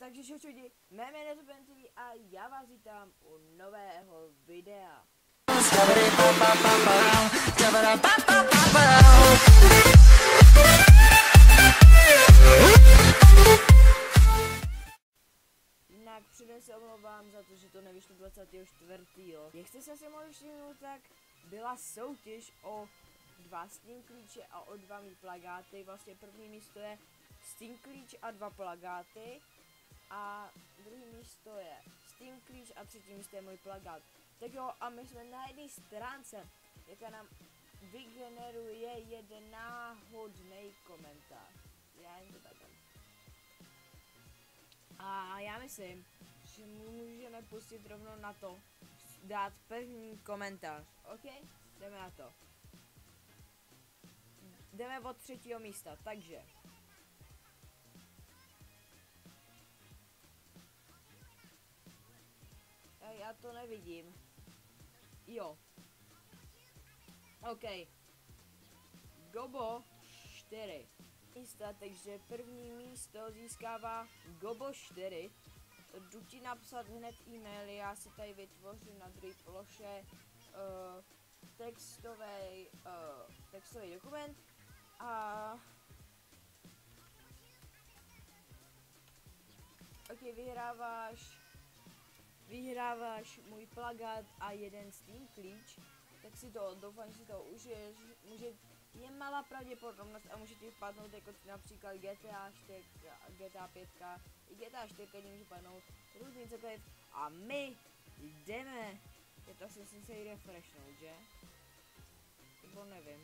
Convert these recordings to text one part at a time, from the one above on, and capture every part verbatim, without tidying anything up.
Takže čau lidi, mé jméno je Ben T V a já vás vítám u nového videa. Jinak předem se omlouvám za to, že to nevyšlo dvacátého čtvrtého Jak jste se asi mohli všimnout, tak byla soutěž o dva Steam klíče a o dva mý plagáty. Vlastně první místo je Steam klíč a dva plagáty. A druhý místo je Steam klíč a třetí místo je můj plagát. Tak jo, a my jsme na jedné stránce, jaká nám vygeneruje jeden náhodný komentář. Já jen to takhle. A já myslím, že můžeme pustit rovnou na to, dát první komentář. OK? Jdeme na to. Jdeme od třetího místa, takže. Já to nevidím. Jo. OK. Gobo čtyři. Místa, takže první místo získává Gobo čtyři. Jdu ti napsat hned e-mail, já si tady vytvořím na druhé ploše uh, textový uh, textový dokument a OK, vyhráváš vyhráváš můj plagát a jeden Steam klíč, tak si to, doufám, že si to užiješ, může, je malá pravděpodobnost a může ti vpadnout jako například G T A čtyři, G T A pět, i G T A čtyři ti může padnout různý cokoliv a my jdeme, je to asi si se refreshnout, že? Nebo nevím.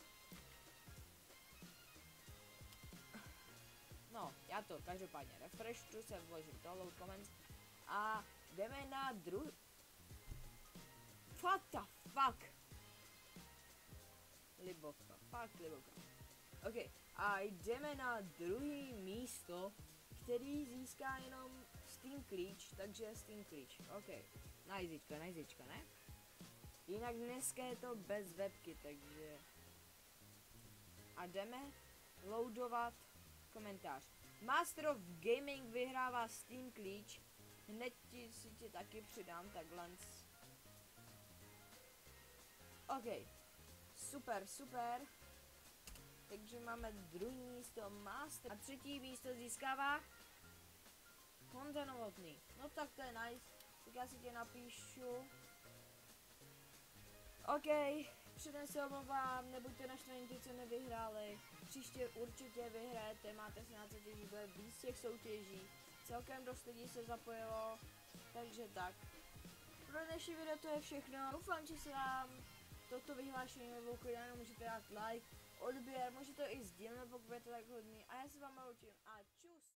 No, já to každopádně refreshnu, se vložím to load comments a jdeme na druhý. What the fuck? Liboka, fakt liboka. OK, a jdeme na druhý místo, který získá jenom Steam klíč, takže Steam klíč. OK, najzička, najzička, ne? Jinak dneska je to bez webky, takže. A jdeme loadovat komentář. Master of Gaming vyhrává Steam klíč. Hned ti, si ti taky přidám takhle. OK. Super, super. Takže máme druhý místo Master. A třetí místo získává Honza Novotný. No tak to je nice. Tak já si tě napíšu. OK. Předem se omlouvám, nebuďte naštvaní ti, co nevyhráli. Příště určitě vyhrajete, máte se na co těžit, bude víc těch soutěží. Celkem dost lidí se zapojilo, takže tak. Pro dnešní video to je všechno. Doufám, že se vám toto vyhlášení nebo klidně můžete dát like, odběr, můžete to i sdílet, pokud budete tak hodný. A já se vám loučím a čus!